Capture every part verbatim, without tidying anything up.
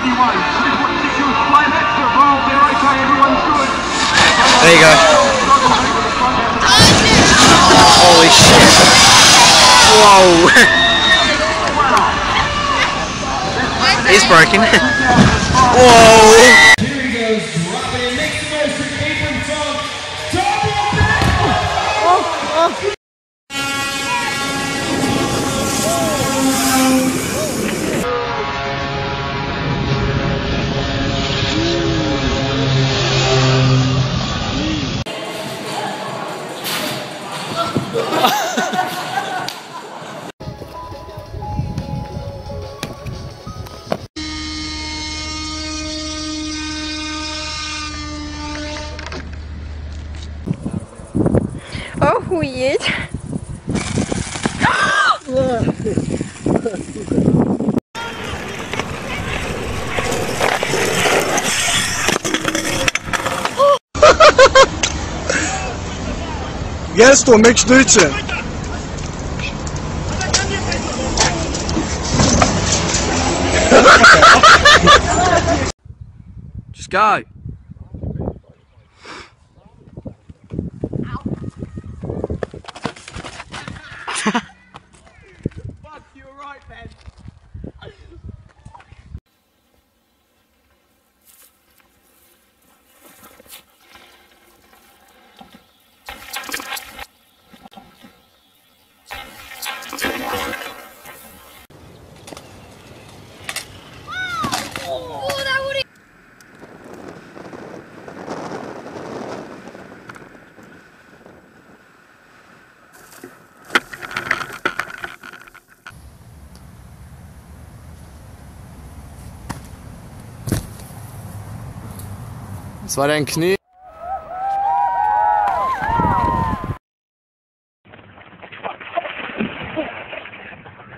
There you go. Holy shit. Whoa. He's broken. Whoa. Here he goes, dropping it, makes the most of apron from double Oh, oh. Охуеть! Gel что, мечтайте. Just go. Fuck, you're right, man. Das war dein Knie.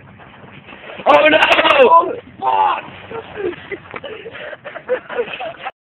Oh no! Oh, fuck!